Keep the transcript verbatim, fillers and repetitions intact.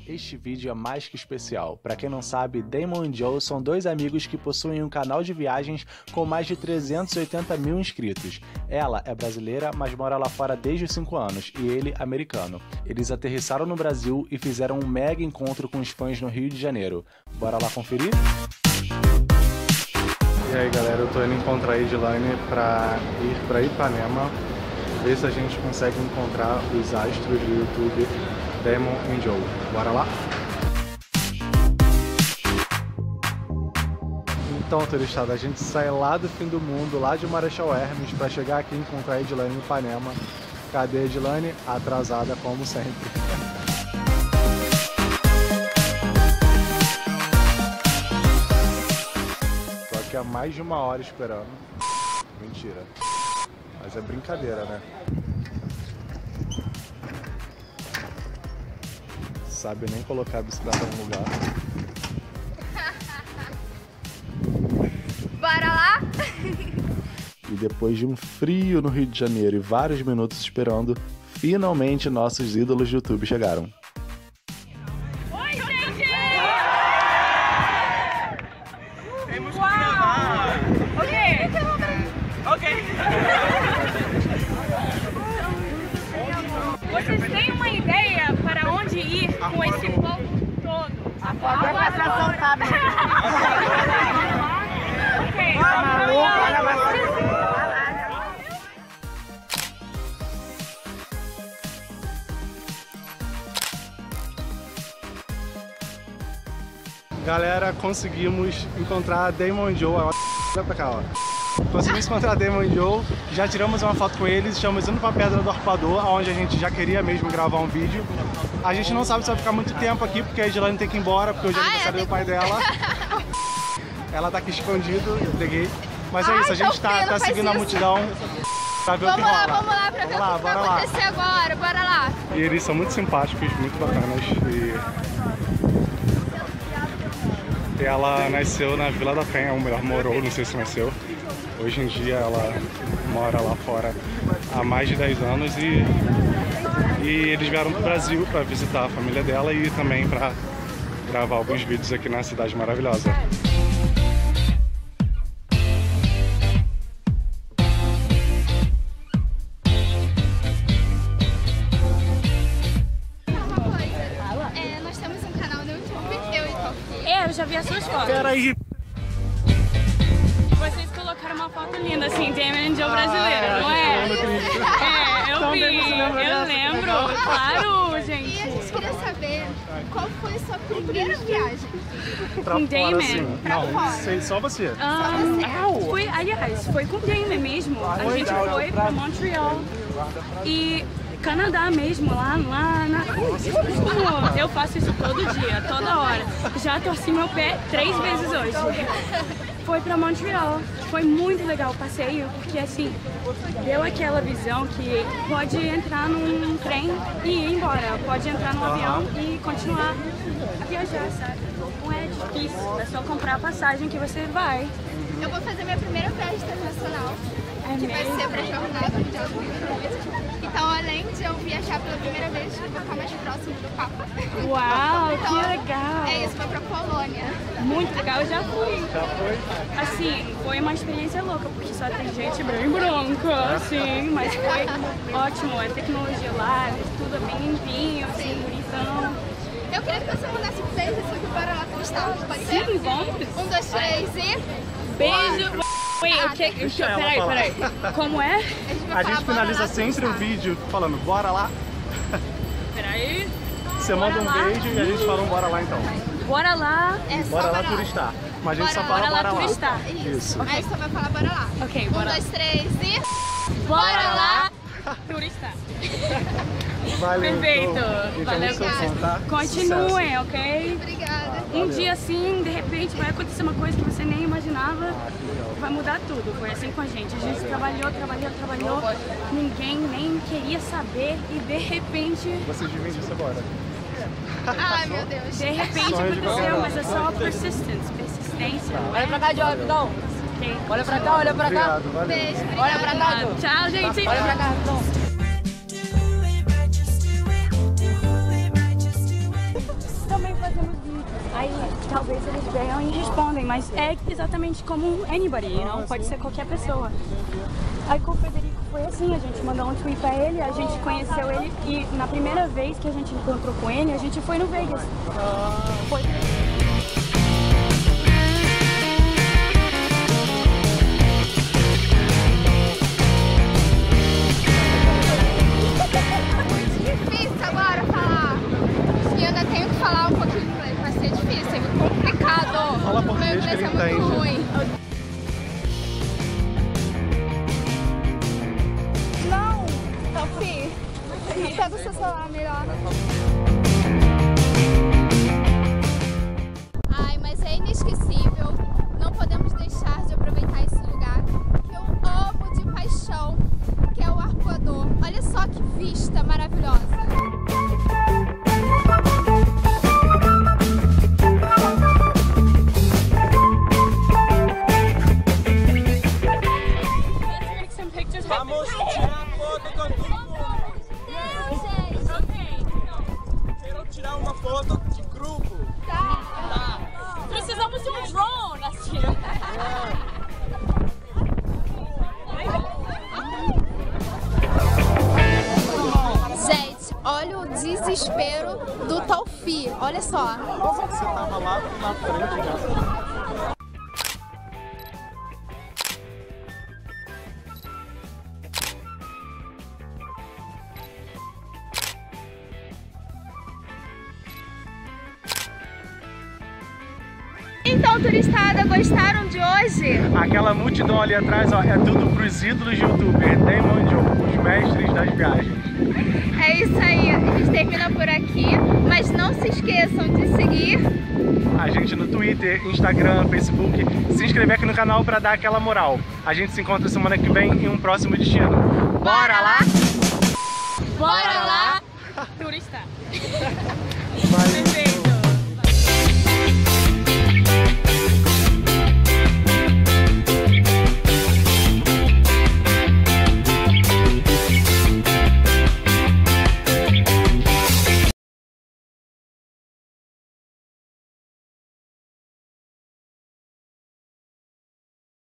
Este vídeo é mais que especial. Para quem não sabe, Damon e Joe são dois amigos que possuem um canal de viagens com mais de trezentos e oitenta mil inscritos. Ela é brasileira, mas mora lá fora desde os cinco anos, e ele americano. Eles aterrissaram no Brasil e fizeram um mega encontro com os fãs no Rio de Janeiro. Bora lá conferir? E aí galera, eu tô indo encontrar a Edilane pra ir pra Ipanema, ver se a gente consegue encontrar os astros do YouTube Damon e Joe. Bora lá? Então, turistada, a gente sai lá do fim do mundo, lá de Marechal Hermes, pra chegar aqui e encontrar a Edilane em Ipanema. Cadê a Edilane? Atrasada como sempre. Tô aqui há mais de uma hora esperando. Mentira. Mas é brincadeira, né? Sabe nem colocar a bicicleta no lugar. Bora lá? E depois de um frio no Rio de Janeiro e vários minutos esperando, finalmente nossos ídolos do YouTube chegaram. Oi, gente! Temos que gravar! Ok! Ok! Vocês têm uma ideia para onde ir com esse povo todo? A foto é pra soltar, né? Ok, Tá maluco? Olha lá! Galera, conseguimos encontrar Damon e Joe. Olha pra cá, ó. Conseguimos encontrar Damon e Joe, já tiramos uma foto com eles, estamos indo pra Pedra do Arpoador, onde a gente já queria mesmo gravar um vídeo. A gente não sabe se vai ficar muito tempo aqui, porque a Edilane tem que ir embora, porque hoje é aniversário do pai dela. Ela tá aqui escondido, eu peguei. Mas é Ai, isso, a gente tão tá, feio, tá não faz seguindo a isso. multidão pra ver o que Vamos lá, rola. vamos lá pra ver Vamos lá, o que vai bora lá. acontecer agora. Bora lá. E eles são muito simpáticos, muito bacanas. E ela nasceu na Vila da Penha, ou melhor, morou, não sei se nasceu. Hoje em dia ela mora lá fora há mais de dez anos e, e eles vieram pro Brasil para visitar a família dela e também para gravar alguns vídeos aqui na cidade maravilhosa. É, nós temos um canal no YouTube, eu e Tofi. É, eu já vi as suas fotos. Peraí! Vocês colocaram uma foto linda, assim, Damon e Joe brasileira, não é? É, eu vi, eu lembro, claro, E a gente. gente queria saber qual foi a sua primeira viagem. Pra Com fora, Damon? assim. Pra Não, fora. sei, só você. Ah, foi, aliás, foi com Damon mesmo. A gente foi pra Montreal e Canadá mesmo, lá, lá na... Eu faço isso todo dia, toda hora. Já torci meu pé três vezes hoje. Foi pra Montreal, foi muito legal o passeio, porque assim, deu aquela visão que pode entrar num trem e ir embora, pode entrar num avião e continuar a viajar, sabe? Não é difícil, é só comprar a passagem que você vai. Eu vou fazer minha primeira viagem internacional, É que vai mesmo? ser pra Jornada Mundial do Coronavírus. Então, além de eu viajar pela primeira vez, eu vou ficar mais próximo do Papa. Uau, Então, que legal! É isso, vou pra Polônia. Muito legal, eu já fui. Já foi? Assim, foi uma experiência louca, porque só tem gente bem branca, assim, mas foi ótimo. A tecnologia lá, tudo é bem limpinho, assim, bonitão. Eu queria que você mandasse um beijo assim, que bora lá testar. Pode ser? Sim, vamos. Um, dois, três e... Beijo! Wait, o que? Deixa ela Peraí, falar. peraí. Como é? A gente, vai A falar, gente bora finaliza lá sempre o testar. vídeo falando bora lá. Peraí. Você Bora manda um lá. beijo e a gente fala um bora lá então. Bora lá. É só Bora lá turistar. Mas a gente só Bora fala lá bora lá. turistar. Isso. Isso. Aí só vai falar bora lá. Ok, Um, bora lá. dois, três e... Bora lá turistar. Valeu. Perfeito. Então, Valeu, então, seu som, tá? Continuem, ok? Obrigada. Um dia assim, de repente, vai acontecer uma coisa que você nem imaginava, Ah, que legal. vai mudar tudo. Foi assim com a gente. A gente trabalhou, trabalhou, trabalhou, ninguém nem queria saber e de repente, Vocês vivem disso agora. Ai, meu Deus. de repente Sonho de aconteceu, verdade. mas é só persistence, persistência. Olha pra cá, Diogo, rapidão. Ok? Olha pra cá, olha pra cá. Obrigado, valeu. Beijo, obrigada. Olha pra cá, Diogo. Tchau, gente. Olha pra cá, rapidão. talvez eles venham e respondem, mas é exatamente como anybody, não pode ser qualquer pessoa. Aí com o Federico foi assim, a gente mandou um tweet pra ele, a gente conheceu ele e na primeira vez que a gente encontrou com ele, a gente foi no Vegas. Foi. Falar um pouquinho inglês, vai ser difícil, é muito complicado. Fala português que ele Meu inglês é muito ruim. Não, Talfi, pega o seu celular melhor. Ai, mas é inesquecível. Não podemos deixar de aproveitar esse lugar que eu amo de paixão, que é o Arpoador. Olha só que vista maravilhosa. Vamos tirar foto com grupo! Quero tirar uma foto de grupo! Tá! Tá. Precisamos de um drone assim! Gente, olha o desespero do Talfi, olha só! Você tava lá na frente já. Então, turistada, gostaram de hoje? Aquela multidão ali atrás, ó, é tudo pros ídolos de youtuber, Damon e Joe, os mestres das viagens. É isso aí, a gente termina por aqui, mas não se esqueçam de seguir a gente no Twitter, Instagram, Facebook, se inscrever aqui no canal pra dar aquela moral. A gente se encontra semana que vem em um próximo destino. Bora lá? Bora lá! Turista! Valeu!